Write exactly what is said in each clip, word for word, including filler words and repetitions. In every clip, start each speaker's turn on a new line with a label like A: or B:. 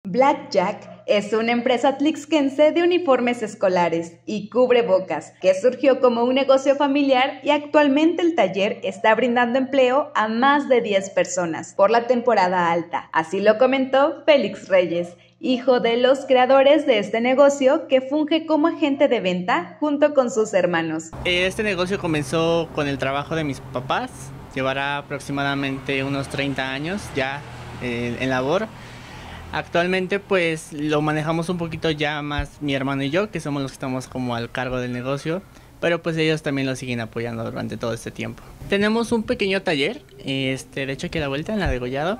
A: Blackjack es una empresa atlixquense de uniformes escolares y cubrebocas que surgió como un negocio familiar y actualmente el taller está brindando empleo a más de diez personas por la temporada alta. Así lo comentó Félix Reyes, hijo de los creadores de este negocio que funge como agente de venta junto con sus hermanos.
B: Este negocio comenzó con el trabajo de mis papás, llevará aproximadamente unos treinta años ya eh, en labor. Actualmente pues lo manejamos un poquito ya más mi hermano y yo, que somos los que estamos como al cargo del negocio, pero pues ellos también lo siguen apoyando durante todo este tiempo. Tenemos un pequeño taller, este, de hecho aquí a la vuelta en la Degollado,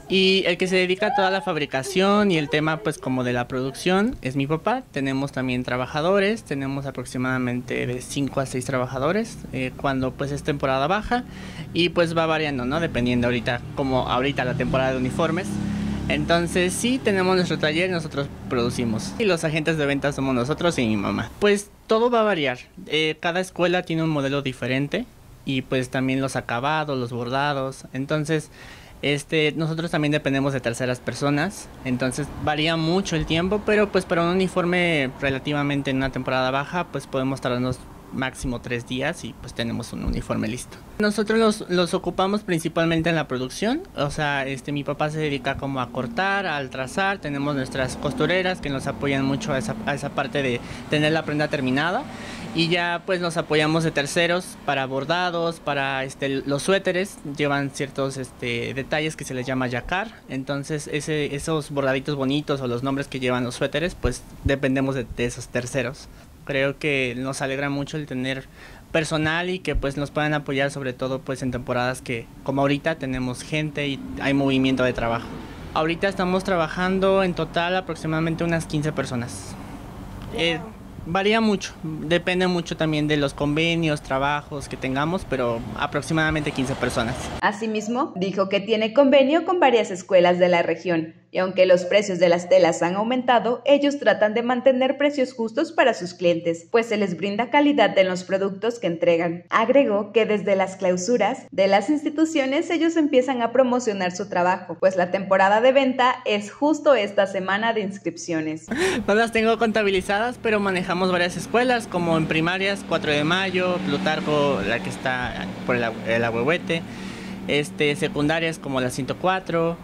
B: y el que se dedica a toda la fabricación y el tema pues como de la producción es mi papá. Tenemos también trabajadores, tenemos aproximadamente de cinco a seis trabajadores eh, cuando pues es temporada baja, y pues va variando, ¿no? Dependiendo ahorita, como ahorita la temporada de uniformes. Entonces sí, tenemos nuestro taller, nosotros producimos. Y los agentes de venta somos nosotros y mi mamá. Pues todo va a variar. Eh, cada escuela tiene un modelo diferente. Y pues también los acabados, los bordados. Entonces este, nosotros también dependemos de terceras personas. Entonces varía mucho el tiempo. Pero pues para un uniforme relativamente en una temporada baja, pues podemos tardarnos máximo tres días y pues tenemos un uniforme listo. Nosotros los, los ocupamos principalmente en la producción, o sea, este, mi papá se dedica como a cortar, al trazar, tenemos nuestras costureras que nos apoyan mucho a esa, a esa parte de tener la prenda terminada, y ya pues nos apoyamos de terceros para bordados, para este, los suéteres, llevan ciertos este, detalles que se les llama yacar, entonces ese, esos bordaditos bonitos o los nombres que llevan los suéteres, pues dependemos de, de esos terceros. Creo que nos alegra mucho el tener personal y que pues nos puedan apoyar, sobre todo pues en temporadas que como ahorita tenemos gente y hay movimiento de trabajo. Ahorita estamos trabajando en total aproximadamente unas quince personas. Eh, varía mucho, depende mucho también de los convenios, trabajos que tengamos, pero aproximadamente quince personas.
A: Asimismo, dijo que tiene convenio con varias escuelas de la región. Y aunque los precios de las telas han aumentado, ellos tratan de mantener precios justos para sus clientes, pues se les brinda calidad en los productos que entregan. Agregó que desde las clausuras de las instituciones ellos empiezan a promocionar su trabajo, pues la temporada de venta es justo esta semana de inscripciones.
B: No las tengo contabilizadas, pero manejamos varias escuelas, como en primarias, cuatro de mayo, Plutarco, la que está por el, el Ahuehuete, este, secundarias como la ciento cuatro.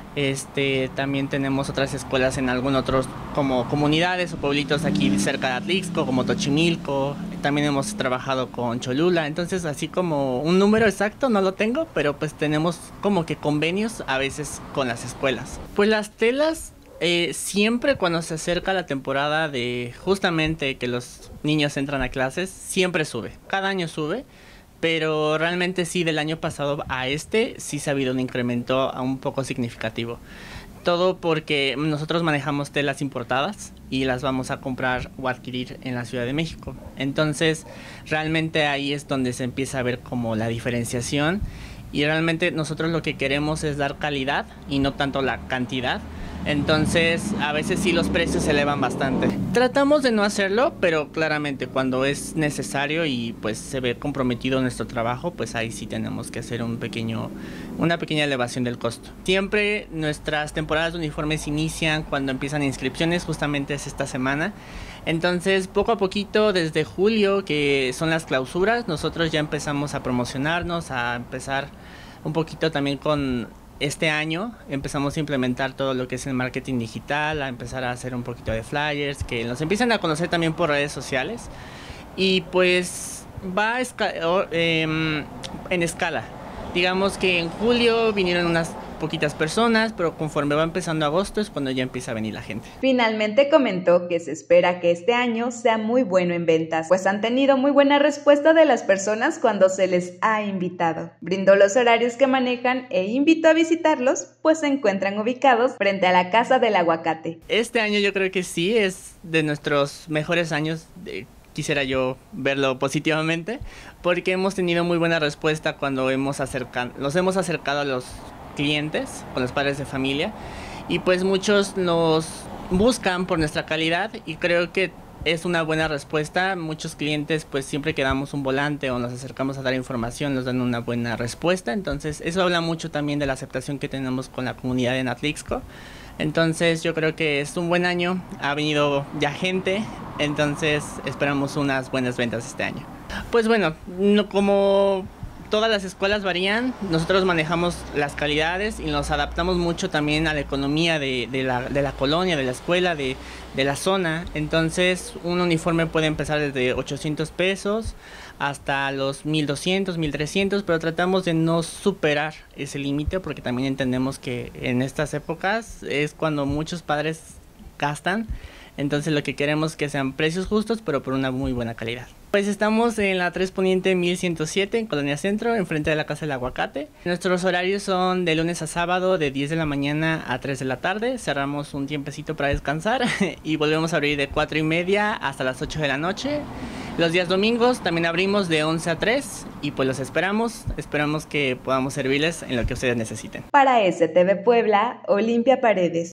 B: Este, también tenemos otras escuelas en algún otros como comunidades o pueblitos aquí cerca de Atlixco, como Tochimilco. También hemos trabajado con Cholula, entonces así como un número exacto no lo tengo, pero pues tenemos como que convenios a veces con las escuelas. Pues las telas eh, siempre cuando se acerca la temporada de justamente que los niños entran a clases, siempre sube, cada año sube. Pero realmente sí, del año pasado a este sí se ha habido un incremento un poco significativo. Todo porque nosotros manejamos telas importadas y las vamos a comprar o adquirir en la Ciudad de México. Entonces realmente ahí es donde se empieza a ver como la diferenciación, y realmente nosotros lo que queremos es dar calidad y no tanto la cantidad. Entonces a veces sí los precios se elevan bastante. Tratamos de no hacerlo, pero claramente cuando es necesario y pues se ve comprometido nuestro trabajo, pues ahí sí tenemos que hacer un pequeño, una pequeña elevación del costo. Siempre nuestras temporadas de uniformes inician cuando empiezan inscripciones, justamente es esta semana. Entonces poco a poquito, desde julio, que son las clausuras, nosotros ya empezamos a promocionarnos, a empezar un poquito también con... Este año empezamos a implementar todo lo que es el marketing digital, a empezar a hacer un poquito de flyers, que nos empiezan a conocer también por redes sociales. Y pues va esca eh, en escala. Digamos que en julio vinieron unas poquitas personas, pero conforme va empezando agosto es cuando ya empieza a venir la gente.
A: Finalmente comentó que se espera que este año sea muy bueno en ventas, pues han tenido muy buena respuesta de las personas cuando se les ha invitado. Brindó los horarios que manejan e invitó a visitarlos, pues se encuentran ubicados frente a la Casa del Aguacate.
B: Este año yo creo que sí es de nuestros mejores años. De Quisiera yo verlo positivamente, porque hemos tenido muy buena respuesta cuando hemos acercado, nos hemos acercado a los clientes, con los padres de familia, y pues muchos nos buscan por nuestra calidad y creo que es una buena respuesta. Muchos clientes pues siempre que damos un volante o nos acercamos a dar información nos dan una buena respuesta, entonces eso habla mucho también de la aceptación que tenemos con la comunidad en Atlixco. Entonces yo creo que es un buen año, ha venido ya gente, entonces esperamos unas buenas ventas este año. Pues bueno, no, como todas las escuelas varían, nosotros manejamos las calidades y nos adaptamos mucho también a la economía de, de, la, de la colonia, de la escuela, de, de la zona. Entonces un uniforme puede empezar desde ochocientos pesos hasta los mil doscientos, mil trescientos, pero tratamos de no superar ese límite porque también entendemos que en estas épocas es cuando muchos padres gastan. Entonces lo que queremos es que sean precios justos, pero por una muy buena calidad. Pues estamos en la tres Poniente mil ciento siete, en Colonia Centro, enfrente de la Casa del Aguacate. Nuestros horarios son de lunes a sábado, de diez de la mañana a tres de la tarde. Cerramos un tiempecito para descansar y volvemos a abrir de cuatro y media hasta las ocho de la noche. Los días domingos también abrimos de once a tres y pues los esperamos. Esperamos que podamos servirles en lo que ustedes necesiten.
A: Para S T V Puebla, Olimpia Paredes.